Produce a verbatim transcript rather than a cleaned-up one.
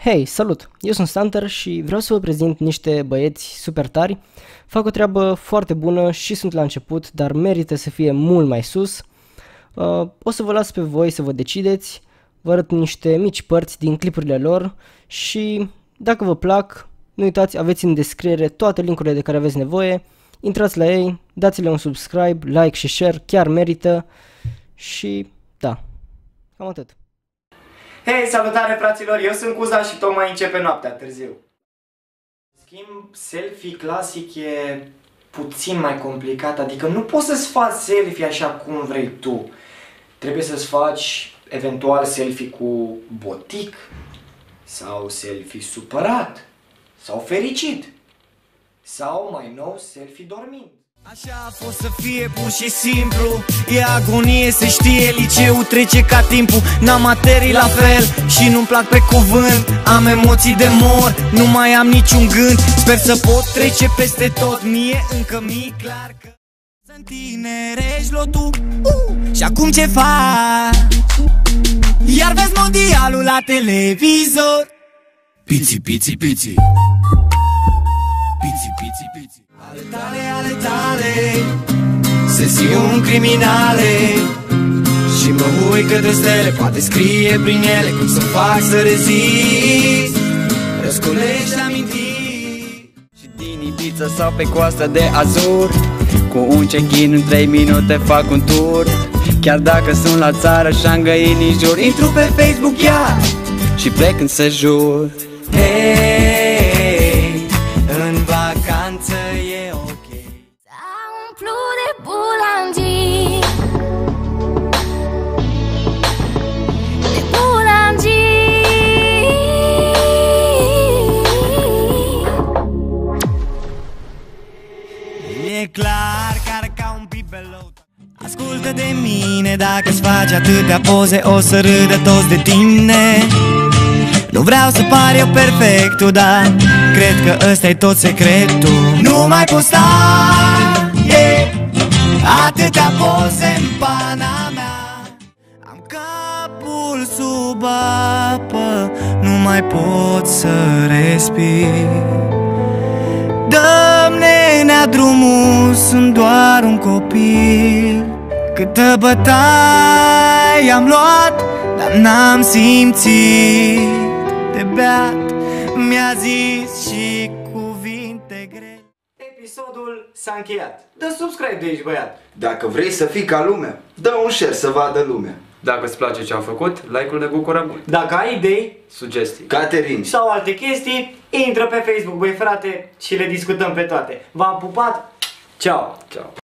Hei, salut! Eu sunt Stanter și vreau să vă prezint niște băieți super tari. Fac o treabă foarte bună și sunt la început, dar merită să fie mult mai sus. Uh, o să vă las pe voi să vă decideți, vă arăt niște mici părți din clipurile lor și dacă vă plac, nu uitați, aveți în descriere toate linkurile de care aveți nevoie. Intrați la ei, dați-le un subscribe, like și share, chiar merită și da, cam atât. Hei, salutare fraților, eu sunt Cuza și tocmai începe noaptea târziu. În schimb, selfie clasic e puțin mai complicat, adică nu poți să-ți faci selfie așa cum vrei tu. Trebuie să-ți faci eventual selfie cu botic, sau selfie supărat, sau fericit, sau mai nou selfie dormind. Așa a fost să fie pur și simplu. E agonie, se știe, liceul trece ca timpul. N-am materii la fel și nu-mi plac pe cuvânt. Am emoții de mor, nu mai am niciun gând. Sper să pot trece peste tot, mie încă mi-e clar că să-mi tinerești lotul, uh, și acum ce faci? Iar vezi mondialul la televizor. Piți, piți, piți. Piți, piți, piți. Ale tale, ale tale, sesiuni criminale. Și mă uit către stele, poate scrie prin ele cum să fac să rezist. Răscolești amintiri. Și din Ibiza sau pe coasta de Azur, cu un check-in în trei minute fac un tur. Chiar dacă sunt la țară și-am găini în jur, intru pe Facebook iar și plec în sejur. Hei, în vacanță e ok. S-a umplut de bulangii, de bulangii. E clar că are ca un bibelou. Ascultă de mine, dacă-ți faci atâtea poze, o să râdă toți de tine. Nu vreau să par eu perfectul, dar cred că ăsta-i tot secretul. Nu mai pot sta, yeah, atâtea poze în pana mea. Am capul sub apă, nu mai pot să respir. Dă-mi, nenea, drumul, sunt doar un copil. Câtă bătaie am luat, dar n-am simțit de beat. Mi-a zis și cuvinte grele. Episodul s-a încheiat. Dă subscribe de aici, băiat. Dacă vrei să fii ca lumea, dă un share să vadă lumea. Dacă îți place ce am făcut, like-ul ne bucură mult. Dacă ai idei Sugestii. Caterin sau alte chestii, intră pe Facebook, băi frate, și le discutăm pe toate. V-am pupat, ceau! Ciao.